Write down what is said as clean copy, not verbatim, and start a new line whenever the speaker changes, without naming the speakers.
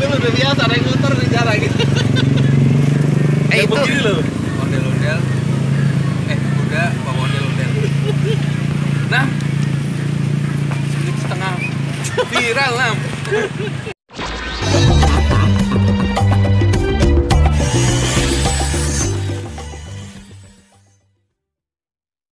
mobil udah biasa, naik motor jarang gitu.
Itu
begini loh.
ondel-ondel. Udah bawa ondel-ondel. Nah, 1,5 menit viral, Nam.